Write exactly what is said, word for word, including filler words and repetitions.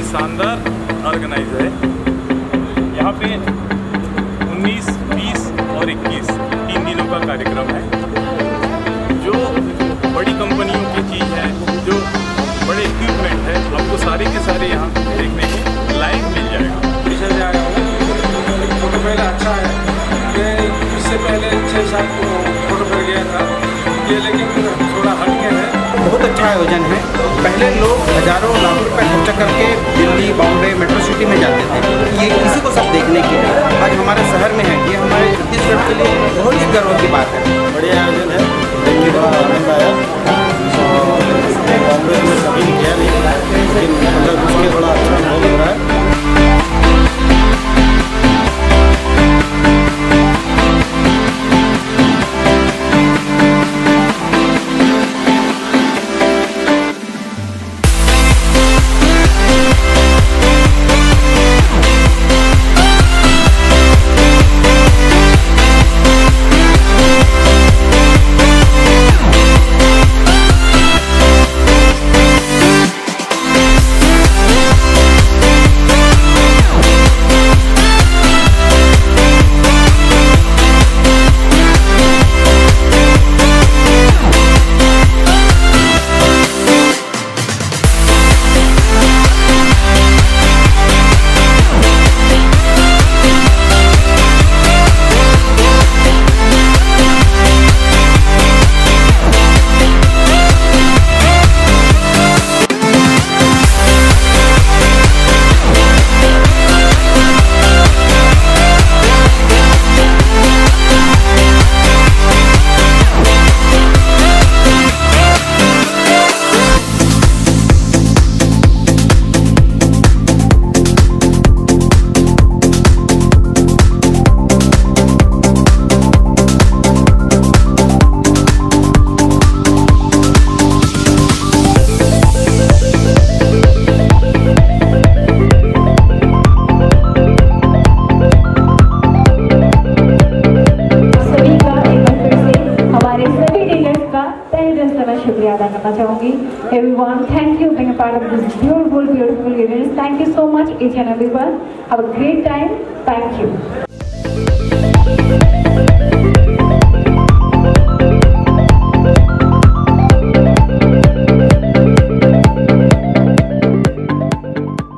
शानदार ऑर्गेनाइज है। यहाँ पे उन्नीस, बीस और इक्कीस तीन दिनों का कार्यक्रम है। जो बड़ी कंपनियों की चीज़ है, जो बड़े इक्विपमेंट है, आपको सारे के सारे यहाँ देखने के लाइव मिल जाएगा। पीछे से आया हूँ, फोटो पहले अच्छा है। मैं इससे पहले छः साल फोटो पर गया था, ये लेकिन थोड़ा हटके है। बहुत अच्छा आयोजन है। पहले लोग हजारों लाख रुपए खर्चा करके दिल्ली, बॉम्बे, मेट्रो सिटी में जाते थे, ये इसी को सब देखने के लिए आज हमारे शहर में है। ये हमारे छत्तीसगढ़ के लिए बहुत ही गर्व की बात है। बढ़िया आयोजन है, देखने बड़ा आनंद आया। बॉम्बे में कभी नहीं किया नहीं, लेकिन मतलब उसके बड़ा अच्छा अनुभव लग रहा है। शुक्रिया अदा करना चाहूँगी। Everyone, thank you being a part of this beautiful, beautiful event. Thank you so much, each and everyone. Have a great time. Thank you.